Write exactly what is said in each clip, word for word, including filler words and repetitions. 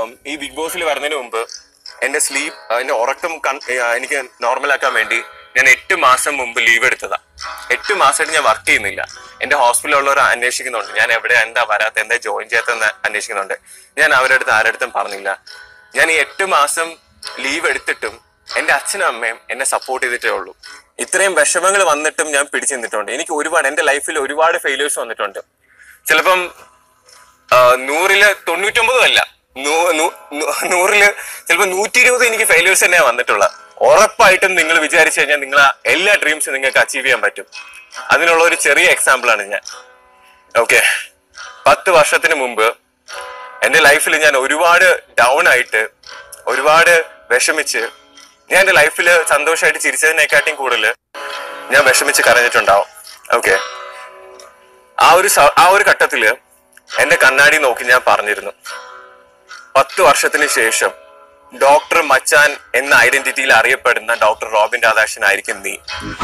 ഈ ബിഗ് ബോസിൽ വരുന്നതിന് മുമ്പ് എന്റെ സ്ലീപ്പ് എന്റെ ഉറക്കം എനിക്ക് നോർമലാക്കാൻ വേണ്ടി ഞാൻ എട്ട് മാസം മുമ്പ് ലീവ് എടുത്തതാ. എട്ട് മാസമായിട്ട് ഞാൻ വർക്ക് ചെയ്യുന്നില്ല. എന്റെ ഹോസ്പിറ്റലിലുള്ളവർ അന്വേഷിക്കുന്നുണ്ട് ഞാൻ എവിടെ എന്താ വരാത്ത എന്താ ജോയിൻ ചെയ്യാത്തെന്ന് അന്വേഷിക്കുന്നുണ്ട്. ഞാൻ അവരുടെ അടുത്ത് ആരുടെ അടുത്തും പറഞ്ഞില്ല. ഞാൻ ഈ എട്ട് മാസം ലീവ് എടുത്തിട്ടും എന്റെ അച്ഛനും അമ്മയും എന്നെ സപ്പോർട്ട് ചെയ്തിട്ടേ ഉള്ളൂ. ഇത്രയും വിഷമങ്ങൾ വന്നിട്ടും ഞാൻ പിടിച്ചു നിന്നിട്ടുണ്ട്. എനിക്ക് ഒരുപാട് എന്റെ ലൈഫിൽ ഒരുപാട് ഫെയിലിയേഴ്സ് വന്നിട്ടുണ്ട്. ചിലപ്പം നൂറില് തൊണ്ണൂറ്റൊമ്പതും അല്ല, നൂറില് ചിലപ്പോൾ നൂറ്റി ഇരുപത് എനിക്ക് ഫെയിലിയേഴ്സ് തന്നെയാണ് വന്നിട്ടുള്ള. ഉറപ്പായിട്ടും നിങ്ങൾ വിചാരിച്ചു കഴിഞ്ഞാൽ നിങ്ങളെ എല്ലാ ഡ്രീംസും നിങ്ങൾക്ക് അച്ചീവ് ചെയ്യാൻ പറ്റും. അതിനുള്ള ഒരു ചെറിയ എക്സാമ്പിൾ ആണ് ഞാൻ. ഓക്കെ, പത്ത് വർഷത്തിന് മുമ്പ് എന്റെ ലൈഫിൽ ഞാൻ ഒരുപാട് ഡൗൺ ആയിട്ട് ഒരുപാട് വിഷമിച്ച് ഞാൻ എന്റെ ലൈഫിൽ സന്തോഷമായിട്ട് ചിരിച്ചതിനെക്കാട്ടിയും കൂടുതൽ ഞാൻ വിഷമിച്ച് കരഞ്ഞിട്ടുണ്ടാവും. ഓക്കെ, ആ ഒരു ആ ഒരു ഘട്ടത്തില് എന്റെ കണ്ണാടി നോക്കി ഞാൻ പറഞ്ഞിരുന്നു, പത്ത് വർഷത്തിന് ശേഷം ഡോക്ടർ മച്ചാൻ എന്ന ഐഡന്റിറ്റിയിൽ അറിയപ്പെടുന്ന ഡോക്ടർ റോബിൻ രാധാകൃഷ്ണൻ ആയിരിക്കും നീ.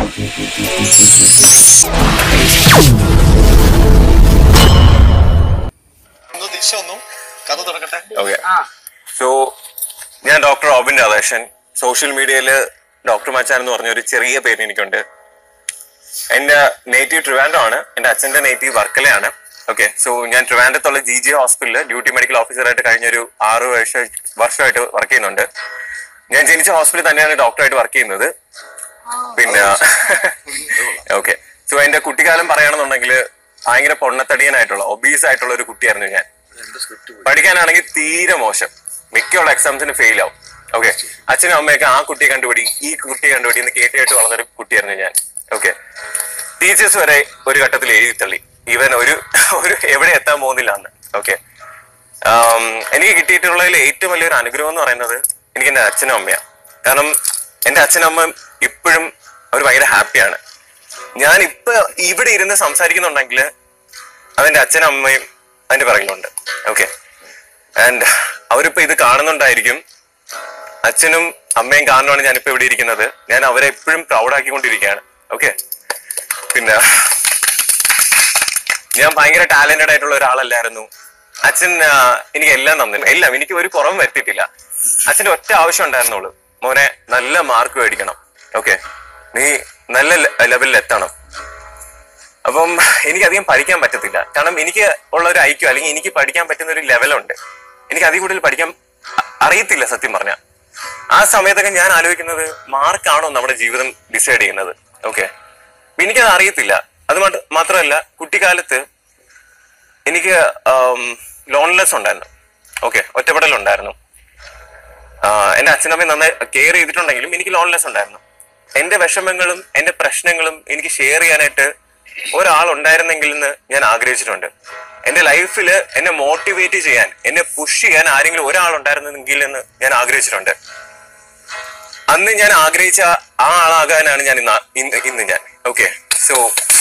ഓക്കെ, സോ ഞാൻ ഡോക്ടർ റോബിൻ രാധാകൃഷ്ണൻ. സോഷ്യൽ മീഡിയയില് ഡോക്ടർ മച്ചാൻ എന്ന് പറഞ്ഞ ഒരു ചെറിയ പേര് എനിക്കുണ്ട്. എന്റെ നേറ്റീവ് ട്രിവാൻഡ്രം ആണ്, എന്റെ അച്ഛന്റെ നേറ്റീവ് വർക്കലയാണ്. ഓക്കെ, സോ ഞാൻ ട്രിവാൻഡ്രത്തുള്ള ജി ജി ഹോസ്പിറ്റലിൽ ഡ്യൂട്ടി മെഡിക്കൽ ഓഫീസറായിട്ട് കഴിഞ്ഞൊരു ആറ് വർഷ വർഷമായിട്ട് വർക്ക് ചെയ്യുന്നുണ്ട്. ഞാൻ ജനിച്ച ഹോസ്പിറ്റലിൽ തന്നെയാണ് ഡോക്ടറായിട്ട് വർക്ക് ചെയ്യുന്നത്. പിന്നെ ഓക്കെ, സോ എന്റെ കുട്ടിക്കാലം പറയുകയാണെന്നുണ്ടെങ്കിൽ ഭയങ്കര പൊണ്ണത്തടിയനായിട്ടുള്ള ഒബീസ് ആയിട്ടുള്ള ഒരു കുട്ടിയായിരുന്നു ഞാൻ. പഠിക്കാനാണെങ്കിൽ തീരെ മോശം, മിക്കുള്ള എക്സാംസിന് ഫെയിൽ ആവും. ഓക്കെ, അച്ഛനും അമ്മയൊക്കെ ആ കുട്ടിയെ കണ്ടുപിടി ഈ കുട്ടിയെ കണ്ടുപിടി എന്ന് കേട്ട് കേട്ട് വളർന്നൊരു കുട്ടിയായിരുന്നു ഞാൻ. ഓക്കെ, ടീച്ചേഴ്സ് വരെ ഒരു ഘട്ടത്തിൽ എഴുതി തള്ളി ഇവൻ ഒരു ഒരു എവിടെ എത്താൻ പോകുന്നില്ല എന്ന്. ഓക്കെ, എനിക്ക് കിട്ടിയിട്ടുള്ളതിൽ ഏറ്റവും വലിയൊരു അനുഗ്രഹം എന്ന് പറയുന്നത് എനിക്ക് എന്റെ അച്ഛനും അമ്മയാണ്. കാരണം എന്റെ അച്ഛനും അമ്മ ഇപ്പോഴും അവർ ഭയങ്കര ഹാപ്പിയാണ്. ഞാൻ ഇപ്പൊ ഇവിടെ ഇരുന്ന് സംസാരിക്കുന്നുണ്ടെങ്കിൽ അതെന്റെ അച്ഛനും അമ്മയും അതിന്റെ പിറകിലുണ്ട്. ഓക്കെ, ആൻഡ് അവരിപ്പോ ഇത് കാണുന്നുണ്ടായിരിക്കും. അച്ഛനും അമ്മയും കാരണമാണ് ഞാനിപ്പോ ഇവിടെ ഇരിക്കുന്നത്. ഞാൻ അവരെ എപ്പോഴും പ്രൗഡാക്കിക്കൊണ്ടിരിക്കുകയാണ്. ഓക്കെ, പിന്നെ ഞാൻ ഭയങ്കര ടാലന്റഡ് ആയിട്ടുള്ള ഒരാളല്ലായിരുന്നു. അച്ഛൻ എനിക്ക് എല്ലാം തന്നില്ല, എല്ലാം എനിക്ക് ഒരു കുറവും വരുത്തിയിട്ടില്ല. അച്ഛൻ്റെ ഒറ്റ ആവശ്യം ഉണ്ടായിരുന്നുള്ളൂ, മോനെ നല്ല മാർക്ക് മേടിക്കണം, ഓക്കെ നീ നല്ല ലെവലിൽ എത്തണം. അപ്പം എനിക്കധികം പഠിക്കാൻ പറ്റത്തില്ല. കാരണം എനിക്ക് ഉള്ള ഒരു ഐക്യം അല്ലെങ്കിൽ എനിക്ക് പഠിക്കാൻ പറ്റുന്ന ഒരു ലെവലുണ്ട്. എനിക്ക് അതിൽ കൂടുതൽ പഠിക്കാൻ അറിയത്തില്ല സത്യം പറഞ്ഞാൽ. ആ സമയത്തൊക്കെ ഞാൻ ആലോചിക്കുന്നത് മാർക്കാണോ നമ്മുടെ ജീവിതം ഡിസൈഡ് ചെയ്യുന്നത്. ഓക്കെ, എനിക്കത് അറിയത്തില്ല. അത് മാത്രമല്ല കുട്ടിക്കാലത്ത് എനിക്ക് ലോൺലെസ് ഉണ്ടായിരുന്നു. ഓക്കെ, ഒറ്റപ്പെടലുണ്ടായിരുന്നു. എന്റെ അച്ഛനമ്മയും നന്നായി കെയർ ചെയ്തിട്ടുണ്ടെങ്കിലും എനിക്ക് ലോൺലെസ് ഉണ്ടായിരുന്നു. എന്റെ വിഷമങ്ങളും എന്റെ പ്രശ്നങ്ങളും എനിക്ക് ഷെയർ ചെയ്യാനായിട്ട് ഒരാളുണ്ടായിരുന്നെങ്കിൽ എന്ന് ഞാൻ ആഗ്രഹിച്ചിട്ടുണ്ട്. എന്റെ ലൈഫിൽ എന്നെ മോട്ടിവേറ്റ് ചെയ്യാൻ എന്നെ പുഷ് ചെയ്യാൻ ആരെങ്കിലും ഒരാളുണ്ടായിരുന്നെങ്കിൽ എന്ന് ഞാൻ ആഗ്രഹിച്ചിട്ടുണ്ട്. അന്ന് ഞാൻ ആഗ്രഹിച്ച ആ ആളാകാനാണ് ഞാൻ ഇന്ന് ഇന്ന് ഞാൻ. ഓക്കെ, സോ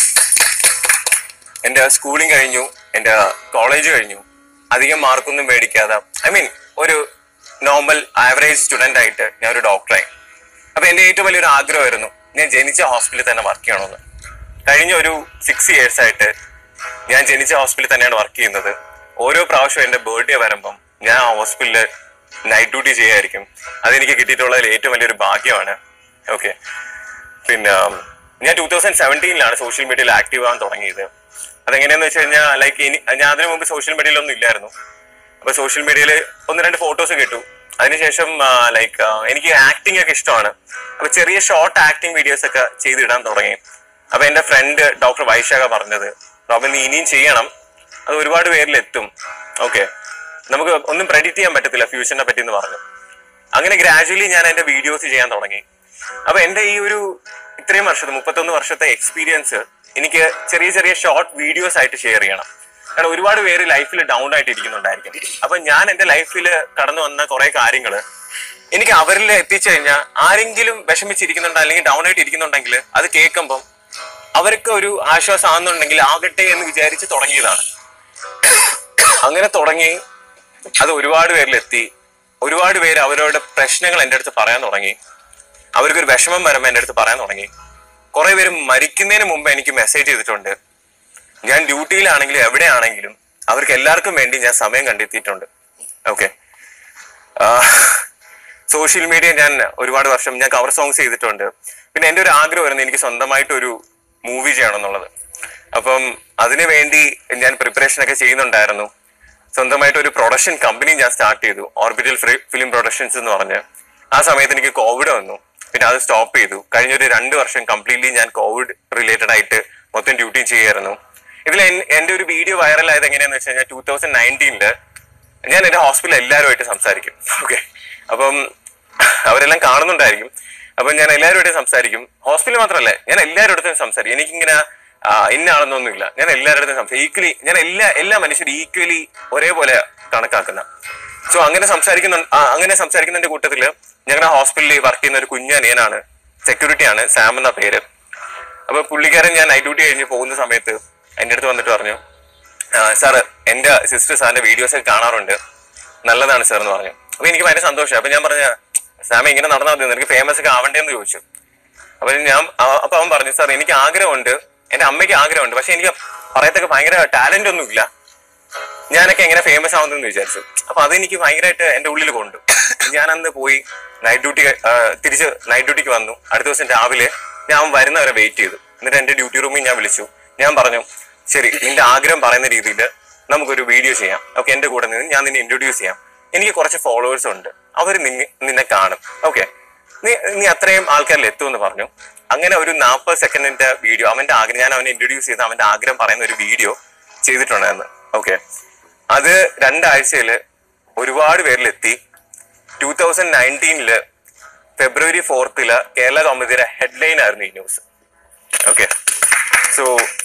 എന്റെ സ്കൂളിങ് കഴിഞ്ഞു, എന്റെ കോളേജ് കഴിഞ്ഞു. അധികം മാർക്കൊന്നും മേടിക്കാതെ ഐ മീൻ ഒരു നോർമൽ ആവറേജ് സ്റ്റുഡന്റ് ആയിട്ട് ഞാൻ ഒരു ഡോക്ടറായി. അപ്പൊ എന്റെ ഏറ്റവും വലിയൊരു ആഗ്രഹമായിരുന്നു ഞാൻ ജനിച്ച ഹോസ്പിറ്റലിൽ തന്നെ വർക്ക് ചെയ്യണമെന്ന്. കഴിഞ്ഞ ഒരു സിക്സ് ഇയേഴ്സ് ആയിട്ട് ഞാൻ ജനിച്ച ഹോസ്പിറ്റലിൽ തന്നെയാണ് വർക്ക് ചെയ്യുന്നത്. ഓരോ പ്രാവശ്യം എന്റെ ബർത്ത്ഡേ വരുമ്പം ഞാൻ ആ ഹോസ്പിറ്റലിൽ നൈറ്റ് ഡ്യൂട്ടി ചെയ്യായിരിക്കും. അതെനിക്ക് കിട്ടിയിട്ടുള്ളതിൽ ഏറ്റവും വലിയൊരു ഭാഗ്യമാണ്. ഓക്കെ, പിന്നെ ഞാൻ ടൂ തൗസൻഡ് സെവൻറ്റീനിലാണ് സോഷ്യൽ മീഡിയയിൽ ആക്റ്റീവ് ആകാൻ തുടങ്ങിയത്. അതെങ്ങനെയാന്ന് വെച്ച് കഴിഞ്ഞാൽ ലൈക്ക് ഇനി ഞാൻ അതിനു മുമ്പ് സോഷ്യൽ മീഡിയയിലൊന്നും ഇല്ലായിരുന്നു. അപ്പൊ സോഷ്യൽ മീഡിയയിൽ ഒന്ന് രണ്ട് ഫോട്ടോസ് കിട്ടു. അതിനുശേഷം ലൈക്ക് എനിക്ക് ആക്ടിങ് ഒക്കെ ഇഷ്ടമാണ്. അപ്പൊ ചെറിയ ഷോർട്ട് ആക്ടിങ് വീഡിയോസ് ഒക്കെ ചെയ്തിടാൻ തുടങ്ങി. അപ്പൊ എന്റെ ഫ്രണ്ട് ഡോക്ടർ വൈശാഖ പറഞ്ഞത്, റോബിൻ നീ ഇനിയും ചെയ്യണം, അത് ഒരുപാട് പേരിൽ എത്തും. ഓക്കെ, നമുക്ക് ഒന്നും പ്രെഡിക്റ്റ് ചെയ്യാൻ പറ്റത്തില്ല ഫ്യൂച്ചറിനെ പറ്റി എന്ന് പറഞ്ഞു. അങ്ങനെ ഗ്രാജുവലി ഞാൻ എന്റെ വീഡിയോസ് ചെയ്യാൻ തുടങ്ങി. അപ്പൊ എന്റെ ഈ ഒരു ഇത്രയും വർഷത്തെ മുപ്പത്തൊന്ന് വർഷത്തെ എക്സ്പീരിയൻസ് എനിക്ക് ചെറിയ ചെറിയ ഷോർട്ട് വീഡിയോസ് ആയിട്ട് ഷെയർ ചെയ്യണം. കാരണം ഒരുപാട് പേര് ലൈഫിൽ ഡൗൺ ആയിട്ട് ഇരിക്കുന്നുണ്ടായിരിക്കും. അപ്പൊ ഞാൻ എന്റെ ലൈഫിൽ കടന്നു വന്ന കുറെ കാര്യങ്ങള് എനിക്ക് അവരിൽ എത്തിച്ചു കഴിഞ്ഞാൽ ആരെങ്കിലും വിഷമിച്ചിരിക്കുന്നുണ്ട് അല്ലെങ്കിൽ ഡൗൺ ആയിട്ട് ഇരിക്കുന്നുണ്ടെങ്കിൽ അത് കേൾക്കുമ്പം അവർക്ക് ഒരു ആശ്വാസം ആകുന്നുണ്ടെങ്കിൽ ആകട്ടെ എന്ന് വിചാരിച്ച് തുടങ്ങിയതാണ്. അങ്ങനെ തുടങ്ങി അത് ഒരുപാട് പേരിലെത്തി. ഒരുപാട് പേര് അവരുടെ പ്രശ്നങ്ങൾ എൻ്റെ അടുത്ത് പറയാൻ തുടങ്ങി. അവർക്കൊരു വിഷമം വരുമ്പോൾ എൻ്റെ അടുത്ത് പറയാൻ തുടങ്ങി. കുറെ പേര് മരിക്കുന്നതിന് മുമ്പ് എനിക്ക് മെസ്സേജ് ചെയ്തിട്ടുണ്ട്. ഞാൻ ഡ്യൂട്ടിയിലാണെങ്കിലും എവിടെയാണെങ്കിലും അവർക്ക് എല്ലാവർക്കും വേണ്ടി ഞാൻ സമയം കണ്ടെത്തിയിട്ടുണ്ട്. ഓക്കെ, സോഷ്യൽ മീഡിയ ഞാൻ ഒരുപാട് വർഷം ഞാൻ കവർ സോങ്സ് ചെയ്തിട്ടുണ്ട്. പിന്നെ എൻ്റെ ഒരു ആഗ്രഹമായിരുന്നു എനിക്ക് സ്വന്തമായിട്ടൊരു മൂവി ചെയ്യണം എന്നുള്ളത്. അപ്പം അതിനു വേണ്ടി ഞാൻ പ്രിപ്പറേഷൻ ഒക്കെ ചെയ്യുന്നുണ്ടായിരുന്നു. സ്വന്തമായിട്ട് ഒരു പ്രൊഡക്ഷൻ കമ്പനി ഞാൻ സ്റ്റാർട്ട് ചെയ്തു, ഓർബിറ്റൽ ഫിലിം പ്രൊഡക്ഷൻസ് എന്ന് പറഞ്ഞ്. ആ സമയത്ത് എനിക്ക് കോവിഡ് വന്നു, പിന്നെ അത് സ്റ്റോപ്പ് ചെയ്തു. കഴിഞ്ഞൊരു രണ്ട് വർഷം കംപ്ലീറ്റ്ലി ഞാൻ കോവിഡ് റിലേറ്റഡ് ആയിട്ട് മൊത്തം ഡ്യൂട്ടി ചെയ്യായിരുന്നു. ഇതിൽ എൻ്റെ ഒരു വീഡിയോ വൈറലായത് എങ്ങനെയാന്ന് വെച്ച് കഴിഞ്ഞാൽ ടൂ തൗസൻഡ് നയൻറ്റീനില് ഞാൻ എൻ്റെ ഹോസ്പിറ്റലിൽ എല്ലാവരുമായിട്ട് സംസാരിക്കും. ഓക്കെ, അപ്പം അവരെല്ലാം കാണുന്നുണ്ടായിരിക്കും. അപ്പം ഞാൻ എല്ലാവരുമായിട്ട് സംസാരിക്കും. ഹോസ്പിറ്റലിൽ മാത്രമല്ല, ഞാൻ എല്ലാവരുടെ അടുത്തും സംസാരിക്കും. എനിക്കിങ്ങനെ ഇന്ന ആളെന്നൊന്നുമില്ല, ഞാൻ എല്ലാവരുടെ അടുത്തും സംസാരിക്കും. ഈക്വലി ഞാൻ എല്ലാ എല്ലാ മനുഷ്യരും ഈക്വലി ഒരേപോലെ കണക്കാക്കുന്ന. സോ അങ്ങനെ സംസാരിക്കുന്ന അങ്ങനെ സംസാരിക്കുന്നതിന്റെ കൂട്ടത്തില് ഞങ്ങളുടെ ഹോസ്പിറ്റലിൽ വർക്ക് ചെയ്യുന്ന ഒരു കുഞ്ഞനിയനാണ്, സെക്യൂരിറ്റിയാണ്, സാം എന്ന പേര്. അപ്പൊ പുള്ളിക്കാരൻ ഞാൻ നൈറ്റ് ഡ്യൂട്ടി കഴിഞ്ഞ് പോകുന്ന സമയത്ത് എൻ്റെ അടുത്ത് വന്നിട്ട് പറഞ്ഞു, സാറ് എൻ്റെ സിസ്റ്റർ സാറിന്റെ വീഡിയോസ് ഒക്കെ കാണാറുണ്ട്, നല്ലതാണ് സാർ എന്ന് പറഞ്ഞു. അപ്പൊ എനിക്ക് ഭയങ്കര സന്തോഷം. അപ്പൊ ഞാൻ പറഞ്ഞ, സാമ ഇങ്ങനെ നടന്നാൽ മതി, എനിക്ക് ഫേമസ് ഒക്കെ ആവണ്ടേന്ന് ചോദിച്ചു. അപ്പൊ ഞാൻ അപ്പൊ അവൻ പറഞ്ഞു, സാർ എനിക്ക് ആഗ്രഹമുണ്ട്, എന്റെ അമ്മയ്ക്ക് ആഗ്രഹമുണ്ട്, പക്ഷെ എനിക്ക് പറയത്തൊക്കെ ഭയങ്കര ടാലന്റ് ഒന്നും ഇല്ല, ഞാനൊക്കെ എങ്ങനെ ഫേമസ് ആവുന്നെന്ന് വിചാരിച്ചു. അപ്പൊ അതെനിക്ക് ഭയങ്കരമായിട്ട് എന്റെ ഉള്ളിൽ കൊണ്ടു. ഞാൻ അന്ന് പോയി നൈറ്റ് ഡ്യൂട്ടി തിരിച്ച് നൈറ്റ് ഡ്യൂട്ടിക്ക് വന്നു. അടുത്ത ദിവസം രാവിലെ ഞാൻ വരുന്നവരെ വെയിറ്റ് ചെയ്തു. എന്നിട്ട് എന്റെ ഡ്യൂട്ടി റൂമിൽ ഞാൻ വിളിച്ചു. ഞാൻ പറഞ്ഞു, ശരി, നിന്റെ ആഗ്രഹം പറയുന്ന രീതിയിൽ നമുക്കൊരു വീഡിയോ ചെയ്യാം. ഓക്കെ, എന്റെ കൂടെ നിന്ന് ഞാൻ നിന്നെ ഇൻട്രൊഡ്യൂസ് ചെയ്യാം. എനിക്ക് കുറച്ച് ഫോളോവേഴ്സ് ഉണ്ട്, അവർ നിന്നെ നിന്നെ കാണും. ഓക്കെ, നീ നീ അത്രയും ആൾക്കാരിൽ എത്തുമെന്ന് പറഞ്ഞു. അങ്ങനെ ഒരു നാൽപ്പത് സെക്കൻഡിന്റെ വീഡിയോ അവന്റെ ആഗ്രഹം, ഞാൻ അവനെ ഇൻട്രൊഡ്യൂസ് ചെയ്ത് അവന്റെ ആഗ്രഹം പറയുന്ന ഒരു വീഡിയോ ചെയ്തിട്ടുണ്ടായിരുന്നു. ഓക്കെ, അത് രണ്ടാഴ്ചയില് ഒരുപാട് പേരിലെത്തി. ടൂ തൗസൻഡ് നയൻറ്റീനില് ഫെബ്രുവരി ഫോർത്തില് കേരള കൗമുദിയുടെ ഹെഡ്ലൈൻ ആയിരുന്നു ഈ ന്യൂസ്. ഓക്കെ, സോ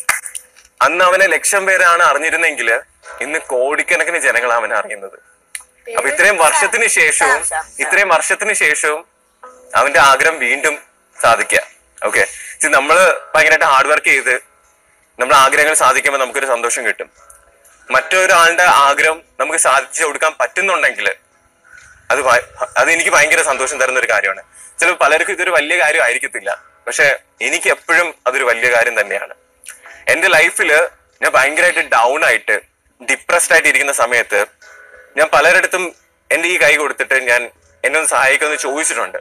അന്ന് അവനെ ലക്ഷം പേരാണ് അറിഞ്ഞിരുന്നെങ്കിൽ ഇന്ന് കോടിക്കണക്കിന് ജനങ്ങളാണ് അവനെ അറിയുന്നത്. അപ്പൊ ഇത്രയും വർഷത്തിന് ശേഷവും ഇത്രയും വർഷത്തിന് ശേഷവും അവന്റെ ആഗ്രഹം വീണ്ടും സാധിക്കുക. ഓക്കെ, നമ്മള് ഭയങ്കരമായിട്ട് ഹാർഡ് വർക്ക് ചെയ്ത് നമ്മുടെ ആഗ്രഹങ്ങൾ സാധിക്കുമ്പോൾ നമുക്കൊരു സന്തോഷം കിട്ടും. മറ്റൊരാളുടെ ആഗ്രഹം നമുക്ക് സാധിച്ചു കൊടുക്കാൻ പറ്റുന്നുണ്ടെങ്കിൽ അത് അത് എനിക്ക് ഭയങ്കര സന്തോഷം തരുന്ന ഒരു കാര്യമാണ്. ചിലപ്പോൾ പലർക്കും ഇതൊരു വലിയ കാര്യം ആയിരിക്കത്തില്ല, പക്ഷെ എനിക്ക് എപ്പോഴും അതൊരു വലിയ കാര്യം തന്നെയാണ്. എന്റെ ലൈഫില് ഞാൻ ഭയങ്കരമായിട്ട് ഡൗൺ ആയിട്ട് ഡിപ്രസ്ഡ് ആയിട്ട് ഇരിക്കുന്ന സമയത്ത് ഞാൻ പലരിടത്തും എന്റെ ഈ കൈ കൊടുത്തിട്ട് ഞാൻ എന്നെ ഒന്ന് സഹായിക്കുമെന്ന് ചോദിച്ചിട്ടുണ്ട്.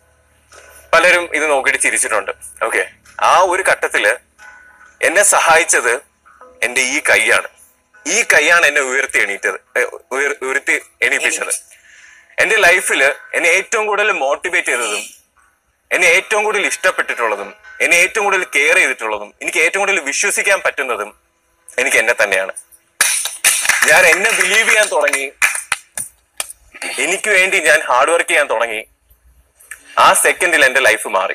പലരും ഇത് നോക്കിയിട്ട് ചിരിച്ചിട്ടുണ്ട്. ഓക്കെ, ആ ഒരു ഘട്ടത്തില് എന്നെ സഹായിച്ചത് എന്റെ ഈ കൈയാണ്. ഈ കൈയാണ് എന്നെ ഉയർത്തി എണീറ്റത് ഉയർത്തി എണീപ്പിച്ചത്. എന്റെ ലൈഫിൽ എന്നെ ഏറ്റവും കൂടുതൽ മോട്ടിവേറ്റ് ചെയ്തതും എന്നെ ഏറ്റവും കൂടുതൽ ഇഷ്ടപ്പെട്ടിട്ടുള്ളതും എന്നെ ഏറ്റവും കൂടുതൽ കെയർ ചെയ്തിട്ടുള്ളതും എനിക്ക് ഏറ്റവും കൂടുതൽ വിശ്വസിക്കാൻ പറ്റുന്നതും എനിക്ക് എന്നെ തന്നെയാണ്. ഞാൻ എന്നെ ബിലീവ് ചെയ്യാൻ തുടങ്ങി, എനിക്ക് വേണ്ടി ഞാൻ ഹാർഡ് വർക്ക് ചെയ്യാൻ തുടങ്ങി. ആ സെക്കൻഡിൽ എന്റെ ലൈഫ് മാറി.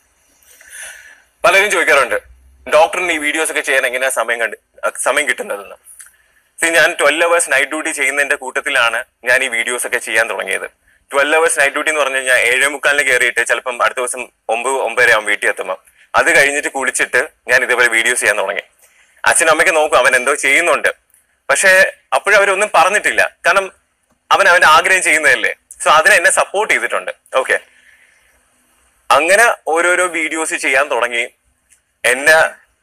പലരും ചോദിക്കാറുണ്ട്, ഡോക്ടറിന് ഈ വീഡിയോസ് ഒക്കെ ചെയ്യാൻ എങ്ങനെയാ സമയം കണ്ട് സമയം കിട്ടുന്നതെന്ന്. ഞാൻ ട്വൽവ് അവേഴ്സ് നൈറ്റ് ഡ്യൂട്ടി ചെയ്യുന്നതിന്റെ കൂട്ടത്തിലാണ് ഞാൻ ഈ വീഡിയോസ് ഒക്കെ ചെയ്യാൻ തുടങ്ങിയത്. ട്വൽവ് അവേഴ്സ് നൈറ്റ് ഡ്യൂട്ടി എന്ന് പറഞ്ഞു കഴിഞ്ഞാൽ ഏഴേ മുക്കാലിന് കയറിയിട്ട് ചിലപ്പം അടുത്ത ദിവസം ഒമ്പത് ഒമ്പതര ആവും വീട്ടിൽ എത്തുമ്പോൾ. അത് കഴിഞ്ഞിട്ട് കുളിച്ചിട്ട് ഞാൻ ഇതേപോലെ വീഡിയോസ് ചെയ്യാൻ തുടങ്ങി. അച്ഛനും അമ്മയ്ക്ക് നോക്കും അവൻ എന്തോ ചെയ്യുന്നുണ്ട്, പക്ഷെ അപ്പോഴും അവരൊന്നും പറഞ്ഞിട്ടില്ല, കാരണം അവൻ അവന്റെ ആഗ്രഹം ചെയ്യുന്നതല്ലേ. സോ അതിനെ എന്നെ സപ്പോർട്ട് ചെയ്തിട്ടുണ്ട്. ഓക്കെ, അങ്ങനെ ഓരോരോ വീഡിയോസ് ചെയ്യാൻ തുടങ്ങി. എന്നെ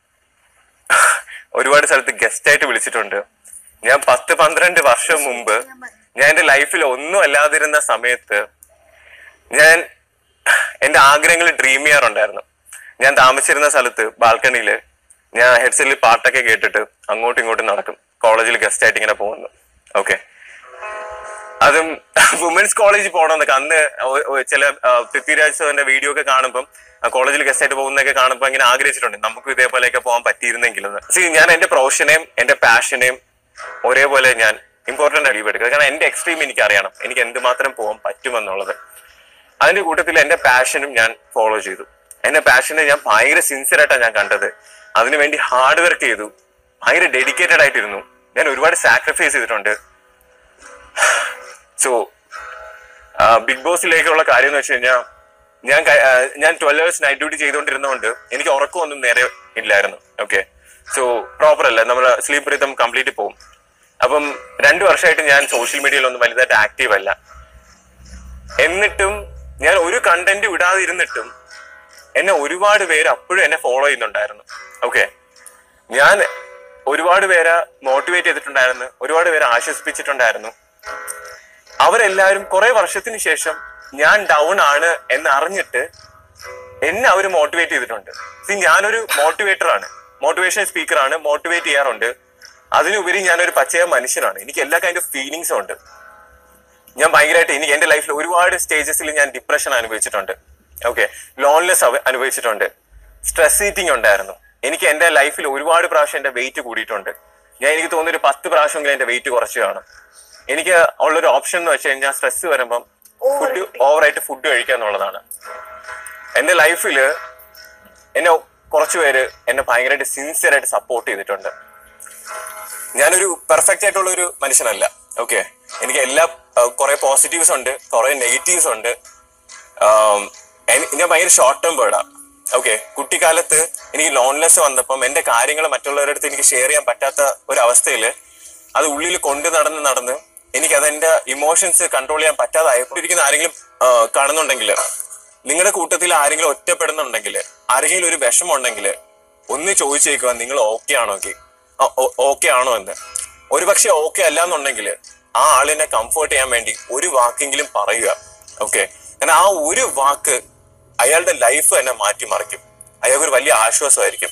ഒരുപാട് സ്ഥലത്ത് ഗസ്റ്റ് ആയിട്ട് വിളിച്ചിട്ടുണ്ട്. ഞാൻ പത്ത് പന്ത്രണ്ട് വർഷം മുമ്പ് ഞാൻ എന്റെ ലൈഫിൽ ഒന്നും അല്ലാതിരുന്ന സമയത്ത് ഞാൻ എന്റെ ആഗ്രഹങ്ങൾ ഡ്രീം ചെയ്യാറുണ്ടായിരുന്നു. ഞാൻ താമസിച്ചിരുന്ന സ്ഥലത്ത് ബാൽക്കണിയില് ഞാൻ ഹെഡ്സെറ്റിൽ പാട്ടൊക്കെ കേട്ടിട്ട് അങ്ങോട്ടും ഇങ്ങോട്ടും നടക്കും, കോളേജിൽ ഗസ്റ്റ് ആയിട്ട് ഇങ്ങനെ പോകുന്നു. ഓക്കെ, അതും വുമൻസ് കോളേജിൽ പോകണമെന്നൊക്കെ അന്ന് ചില പൃഥ്വിരാജ് സാറിന്റെ വീഡിയോ ഒക്കെ കാണുമ്പോൾ കോളേജിൽ ഗസ്റ്റ് ആയിട്ട് പോകുന്നതൊക്കെ കാണുമ്പോൾ ഇങ്ങനെ ആഗ്രഹിച്ചിട്ടുണ്ട് നമുക്ക് ഇതേപോലെയൊക്കെ പോകാൻ പറ്റിയിരുന്നെങ്കിലെന്ന്. സി ഞാൻ എന്റെ പ്രൊഫഷനെയും എന്റെ പാഷനെയും ഒരേപോലെ ഞാൻ ഇമ്പോർട്ടന്റ് ആയി എടുക്കുക. കാരണം എന്റെ എക്സ്ട്രീം എനിക്ക് അറിയണം, എനിക്ക് എന്തുമാത്രം പോകാൻ പറ്റുമെന്നുള്ളത്. അതിന്റെ കൂട്ടത്തിൽ എന്റെ പാഷനും ഞാൻ ഫോളോ ചെയ്തു. എന്റെ പാഷനെ ഞാൻ ഭയങ്കര സിൻസിയർ ആയിട്ടാണ് ഞാൻ കണ്ടത്. അതിനുവേണ്ടി ഹാർഡ് വർക്ക് ചെയ്തു, ഭയങ്കര ഡെഡിക്കേറ്റഡ് ആയിട്ടിരുന്നു. ഞാൻ ഒരുപാട് സാക്രിഫൈസ് ചെയ്തിട്ടുണ്ട്. സോ ബിഗ് ബോസിലേക്കുള്ള കാര്യം എന്ന് വെച്ച് കഴിഞ്ഞാൽ ഞാൻ ഞാൻ ട്വൽവ് അവേഴ്സ് നൈറ്റ് ഡ്യൂട്ടി ചെയ്തുകൊണ്ടിരുന്നതുകൊണ്ട് എനിക്ക് ഉറക്കമൊന്നും നേരെ ഇല്ലായിരുന്നു. ഓക്കെ, സോ പ്രോപ്പർ അല്ല, നമ്മൾ സ്ലീപ്പ് റിതം കംപ്ലീറ്റ് പോകും. അപ്പം രണ്ടു വർഷമായിട്ട് ഞാൻ സോഷ്യൽ മീഡിയയിലൊന്നും വലുതായിട്ട് ആക്റ്റീവ് അല്ല. എന്നിട്ടും ഞാൻ ഒരു കണ്ടന്റ് വിടാതെ ഇരുന്നിട്ടും എന്നെ ഒരുപാട് പേര് അപ്പോഴും എന്നെ ഫോളോ ചെയ്യുന്നുണ്ടായിരുന്നു. ഓക്കെ, ഞാൻ ഒരുപാട് പേരെ മോട്ടിവേറ്റ് ചെയ്തിട്ടുണ്ടായിരുന്നു, ഒരുപാട് പേരെ ആശ്വസിപ്പിച്ചിട്ടുണ്ടായിരുന്നു. അവരെല്ലാവരും കുറെ വർഷത്തിന് ശേഷം ഞാൻ ഡൗൺ ആണ് എന്ന് അറിഞ്ഞിട്ട് എന്നെ അവർ മോട്ടിവേറ്റ് ചെയ്തിട്ടുണ്ട്. സി ഞാനൊരു മോട്ടിവേറ്റർ ആണ്, മോട്ടിവേഷൻ സ്പീക്കർ ആണ്, മോട്ടിവേറ്റ് ചെയ്യാറുണ്ട്. അതിനുപരി ഞാനൊരു പച്ചയ മനുഷ്യനാണ്. എനിക്ക് എല്ലാ കൈൻഡ് ഓഫ് ഫീലിങ്സും ഉണ്ട്. ഞാൻ ഭയങ്കരമായിട്ട് എനിക്ക് എന്റെ ലൈഫിൽ ഒരുപാട് സ്റ്റേജസിൽ ഞാൻ ഡിപ്രഷൻ അനുഭവിച്ചിട്ടുണ്ട്. ഓക്കെ, ലോൺലെസ് അനുഭവിച്ചിട്ടുണ്ട്, സ്ട്രെസ് ഈറ്റിംഗ് ഉണ്ടായിരുന്നു. എനിക്ക് എന്റെ ലൈഫിൽ ഒരുപാട് പ്രാവശ്യം എന്റെ വെയിറ്റ് കൂടിയിട്ടുണ്ട്. ഞാൻ എനിക്ക് തോന്നുന്നു ഒരു പത്ത് പ്രാവശ്യമെങ്കിലും എന്റെ വെയിറ്റ് കുറച്ച് കാണും. എനിക്ക് ഉള്ളൊരു ഓപ്ഷൻ എന്ന് വെച്ച് കഴിഞ്ഞാൽ സ്ട്രെസ് വരുമ്പം ഫുഡ് ഓവറായിട്ട് ഫുഡ് കഴിക്കുക എന്നുള്ളതാണ്. എന്റെ ലൈഫില് എന്നെ കുറച്ചു പേര് എന്നെ ഭയങ്കരമായിട്ട് സിൻസിയർ ആയിട്ട് സപ്പോർട്ട് ചെയ്തിട്ടുണ്ട്. ഞാനൊരു പെർഫെക്റ്റ് ആയിട്ടുള്ള ഒരു മനുഷ്യനല്ല. ഓക്കെ, എനിക്ക് എല്ലാ കുറെ പോസിറ്റീവ്സ് ഉണ്ട്, കുറെ നെഗറ്റീവ്സ് ഉണ്ട്. ഞാൻ ഭയങ്കര ഷോർട്ട് ടേം ബേർഡാ. ഓക്കെ, കുട്ടിക്കാലത്ത് എനിക്ക് ലോൺലെസ് വന്നപ്പം എന്റെ കാര്യങ്ങൾ മറ്റുള്ളവരുടെ അടുത്ത് എനിക്ക് ഷെയർ ചെയ്യാൻ പറ്റാത്ത ഒരു അവസ്ഥയിൽ അത് ഉള്ളിൽ കൊണ്ടു നടന്ന് നടന്ന് എനിക്ക് അതെന്റെ ഇമോഷൻസ് കൺട്രോൾ ചെയ്യാൻ പറ്റാതായപ്പോൾ ഇരിക്കുന്ന ആരെങ്കിലും കാണുന്നുണ്ടെങ്കിൽ, നിങ്ങളുടെ കൂട്ടത്തിൽ ആരെങ്കിലും ഒറ്റപ്പെടുന്നുണ്ടെങ്കിൽ, ആരെങ്കിലും ഒരു വിഷമം ഉണ്ടെങ്കിൽ ഒന്ന് ചോദിച്ചേക്കുക, നിങ്ങൾ ഓക്കെ ആണോ ഓക്കെ ആണോ എന്ന്. ഒരുപക്ഷെ ഓക്കെ അല്ല എന്നുണ്ടെങ്കിൽ ആ ആളിനെ കംഫേർട്ട് ചെയ്യാൻ വേണ്ടി ഒരു വാക്കെങ്കിലും പറയുക. ഓക്കെ, കാരണം ആ ഒരു വാക്ക് അയാളുടെ ലൈഫ് തന്നെ മാറ്റിമറിക്കും. അയാൾക്ക് ഒരു വലിയ ആശ്വാസമായിരിക്കും.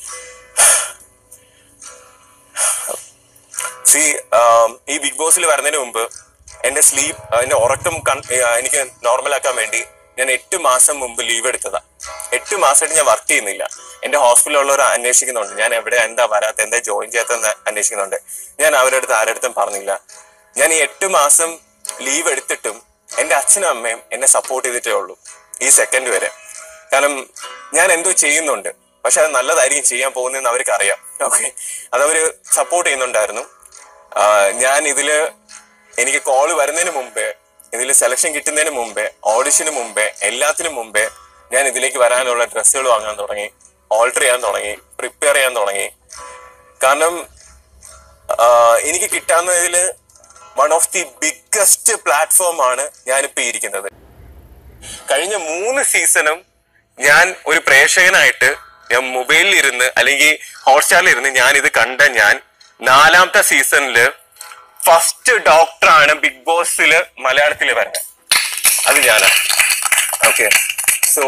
സി ഈ ബിഗ് ബോസിൽ വരുന്നതിന് മുമ്പ് എന്റെ സ്ലീപ്പ് എന്റെ ഉറക്കം എനിക്ക് നോർമലാക്കാൻ വേണ്ടി ഞാൻ എട്ട് മാസം മുമ്പ് ലീവ് എടുത്തതാ. എട്ട് മാസമായിട്ട് ഞാൻ വർക്ക് ചെയ്യുന്നില്ല. എന്റെ ഹോസ്പിറ്റലിലുള്ളവർ അന്വേഷിക്കുന്നുണ്ട് ഞാൻ എവിടെ, എന്താ വരാത്ത, എന്താ ജോയിൻ ചെയ്യാത്തെന്ന് അന്വേഷിക്കുന്നുണ്ട്. ഞാൻ അവരുടെ അടുത്ത് ആരുടെ അടുത്തും പറഞ്ഞില്ല. ഞാൻ ഈ എട്ട് മാസം ലീവ് എടുത്തിട്ടും എന്റെ അച്ഛനും അമ്മയും എന്നെ സപ്പോർട്ട് ചെയ്തിട്ടേ ഉള്ളൂ ഈ സെക്കൻഡ് വരെ. കാരണം ഞാൻ എന്തോ ചെയ്യുന്നുണ്ട്, പക്ഷെ അത് നല്ലതായിരിക്കും ചെയ്യാൻ പോകുന്നതെന്ന് അവർക്ക് അറിയാം. ഓക്കെ, അതവര് സപ്പോർട്ട് ചെയ്യുന്നുണ്ടായിരുന്നു. ഞാൻ ഇതില് എനിക്ക് കോള് വരുന്നതിന് മുമ്പേ, ഇതിൽ സെലക്ഷൻ കിട്ടുന്നതിന് മുമ്പേ, ഓഡിഷന് മുമ്പേ, എല്ലാത്തിനും മുമ്പേ ഞാൻ ഇതിലേക്ക് വരാനുള്ള ഡ്രസ്സുകൾ വാങ്ങാൻ തുടങ്ങി, ഓൾട്ടർ ചെയ്യാൻ തുടങ്ങി, പ്രിപ്പയർ ചെയ്യാൻ തുടങ്ങി. കാരണം എനിക്ക് കിട്ടാവുന്നതിൽ one of the biggest platform ആണ് ഞാനിപ്പോ ഇരിക്കുന്നത്. കഴിഞ്ഞ മൂന്ന് സീസണും ഞാൻ ഒരു പ്രേക്ഷകനായിട്ട് ഞാൻ മൊബൈലിൽ ഇരുന്ന് അല്ലെങ്കിൽ ഹോട്ട്സ്റ്റാറിൽ ഇരുന്ന് ഞാൻ ഇത് കണ്ട ഞാൻ നാലാമത്തെ സീസണില് ഫസ്റ്റ് ഡോക്ടറാണ് ബിഗ് ബോസില് മലയാളത്തിൽ വരുന്നത്. അത് ഞാനാണ്. ഓക്കെ, സോ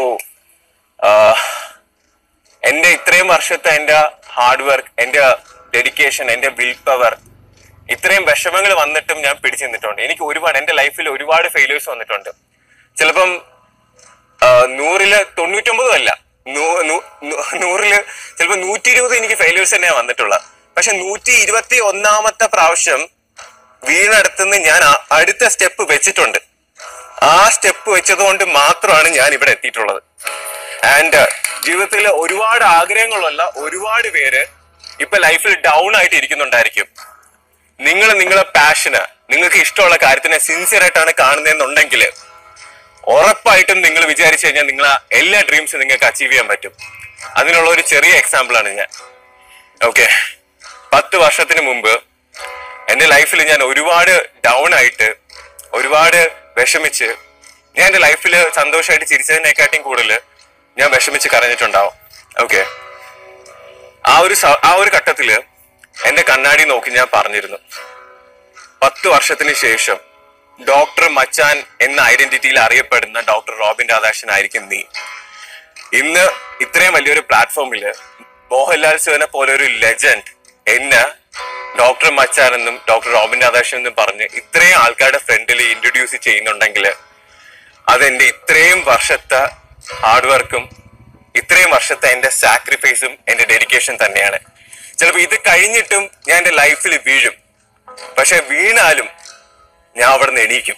എന്റെ ഇത്രയും വർഷത്തെ എന്റെ ഹാർഡ് വർക്ക്, എന്റെ ഡെഡിക്കേഷൻ, എന്റെ വിൽ പവർ, ഇത്രയും വിഷമങ്ങൾ വന്നിട്ടും ഞാൻ പിടിച്ചു നിന്നിട്ടുണ്ട്. എനിക്ക് ഒരുപാട് എന്റെ ലൈഫിൽ ഒരുപാട് ഫെയിലിയേഴ്സ് വന്നിട്ടുണ്ട്. ചിലപ്പം നൂറില് തൊണ്ണൂറ്റൊമ്പതും അല്ല, നൂറില് ചിലപ്പോ നൂറ്റി ഇരുപത് എനിക്ക് ഫെയിലിയേഴ്സ് തന്നെയാണ് വന്നിട്ടുള്ളത്. പക്ഷെ നൂറ്റി ഇരുപത്തി ഒന്നാമത്തെ പ്രാവശ്യം വീണടുത്തുനിന്ന് ഞാൻ അടുത്ത സ്റ്റെപ്പ് വെച്ചിട്ടുണ്ട്. ആ സ്റ്റെപ്പ് വെച്ചത് കൊണ്ട് മാത്രമാണ് ഞാൻ ഇവിടെ എത്തിയിട്ടുള്ളത്. ആൻഡ് ജീവിതത്തിൽ ഒരുപാട് ആഗ്രഹങ്ങളുള്ള ഒരുപാട് പേര് ഇപ്പൊ ലൈഫിൽ ഡൗൺ ആയിട്ട് ഇരിക്കുന്നുണ്ടായിരിക്കും. നിങ്ങൾ നിങ്ങളെ പാഷന്, നിങ്ങൾക്ക് ഇഷ്ടമുള്ള കാര്യത്തിനെ സിൻസിയർ ആയിട്ടാണ് കാണുന്നതെന്നുണ്ടെങ്കിൽ ഉറപ്പായിട്ടും നിങ്ങൾ വിചാരിച്ചു കഴിഞ്ഞാൽ നിങ്ങൾ എല്ലാ ഡ്രീംസും നിങ്ങൾക്ക് അച്ചീവ് ചെയ്യാൻ പറ്റും. അതിനുള്ള ഒരു ചെറിയ എക്സാമ്പിൾ ആണ് ഞാൻ. ഓക്കെ, പത്ത് വർഷത്തിന് മുമ്പ് എന്റെ ലൈഫിൽ ഞാൻ ഒരുപാട് ഡൗൺ ആയിട്ട്, ഒരുപാട് വിഷമിച്ച്, ഞാൻ എന്റെ ലൈഫിൽ സന്തോഷമായിട്ട് ചിരിച്ചതിനെക്കാട്ടിയും കൂടുതൽ ഞാൻ വിഷമിച്ച് കരഞ്ഞിട്ടുണ്ടാവും. ഓക്കെ, ആ ഒരു ആ ഒരു ഘട്ടത്തില് എന്റെ കണ്ണാടി നോക്കി ഞാൻ പറഞ്ഞിരുന്നു, പത്ത് വർഷത്തിന് ശേഷം ഡോക്ടർ മച്ചാൻ എന്ന ഐഡന്റിറ്റിയിൽ അറിയപ്പെടുന്ന ഡോക്ടർ റോബിൻ രാധാകൃഷ്ണൻ ആയിരിക്കും നീ. ഇന്ന് ഇത്രയും വലിയൊരു പ്ലാറ്റ്ഫോമില് മോഹൻലാൽ സാറിനെ പോലെ ഒരു ലെജൻഡ് എന്നെ ഡോക്ടർ മച്ചാൻ എന്നും ഡോക്ടർ റോബിൻ രാധാകൃഷ്ണൻ എന്നും പറഞ്ഞ് ഇത്രയും ആൾക്കാരുടെ ഫ്രണ്ടിൽ ഇൻട്രൊഡ്യൂസ് ചെയ്യുന്നുണ്ടെങ്കിൽ അതെന്റെ ഇത്രയും വർഷത്തെ ഹാർഡ് വർക്കും ഇത്രയും വർഷത്തെ എന്റെ സാക്രിഫൈസും എന്റെ ഡെഡിക്കേഷൻ തന്നെയാണ്. ചിലപ്പോൾ ഇത് കഴിഞ്ഞിട്ടും ഞാൻ എന്റെ ലൈഫിൽ വീഴും, പക്ഷെ വീണാലും ഞാൻ അവിടെ നിന്ന് എണീക്കും.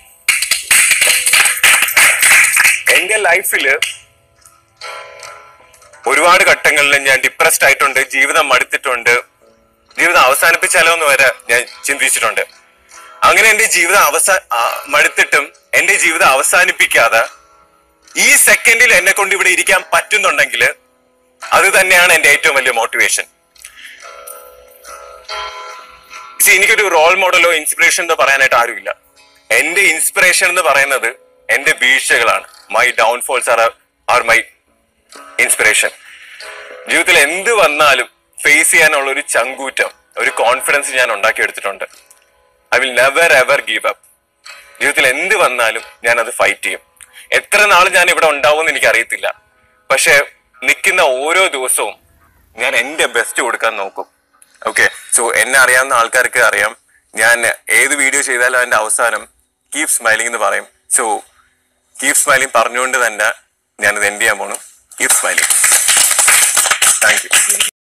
എന്റെ ലൈഫില് ഒരുപാട് ഘട്ടങ്ങളിൽ ഞാൻ ഡിപ്രസ്ഡ് ആയിട്ടുണ്ട്, ജീവിതം മടുത്തിട്ടുണ്ട്, ജീവിതം അവസാനിപ്പിച്ചാലോ എന്ന് വരെ ഞാൻ ചിന്തിച്ചിട്ടുണ്ട്. അങ്ങനെ എന്റെ ജീവിതം അവസാ മടുത്തിട്ടും എന്റെ ജീവിതം അവസാനിപ്പിക്കാതെ ഈ സെക്കൻഡിൽ എന്നെ കൊണ്ട് ഇവിടെ ഇരിക്കാൻ പറ്റുന്നുണ്ടെങ്കിൽ അത് തന്നെയാണ് എന്റെ ഏറ്റവും വലിയ മോട്ടിവേഷൻ. എനിക്കൊരു റോൾ മോഡലോ ഇൻസ്പിറേഷൻ എന്ന് പറയാനായിട്ട് ആരുമില്ല. എന്റെ ഇൻസ്പിറേഷൻ എന്ന് പറയുന്നത് എന്റെ വീഴ്ചകളാണ്. My downfalls are are my inspiration. ജീവിതത്തിൽ എന്ത് വന്നാലും ഫേസ് ചെയ്യാനുള്ള ഒരു ചങ്കൂറ്റം, ഒരു കോൺഫിഡൻസ് ഞാൻ ഉണ്ടാക്കിയെടുത്തിട്ടുണ്ട്. I will never ever give up. ജീവിതത്തിൽ എന്ത് വന്നാലും ഞാൻ അത് ഫൈറ്റ് ചെയ്യും. എത്ര നാൾ ഞാൻ ഇവിടെ ഉണ്ടാവും എന്ന് എനിക്ക് അറിയത്തില്ല. പക്ഷെ നിൽക്കുന്ന ഓരോ ദിവസവും ഞാൻ എൻ്റെ ബെസ്റ്റ് കൊടുക്കാൻ നോക്കും. ഓക്കെ, സോ എന്നെ അറിയാവുന്ന ആൾക്കാർക്ക് അറിയാം, ഞാൻ ഏത് വീഡിയോ ചെയ്താലും അതിന്റെ അവസാനം കീപ് സ്മൈലിംഗ് എന്ന് പറയും. സോ കീപ് സ്മൈലിംഗ് പറഞ്ഞുകൊണ്ട് തന്നെ ഞാനത് എൻഡ് ചെയ്യാൻ പോണു. Keep smiling. Thank U.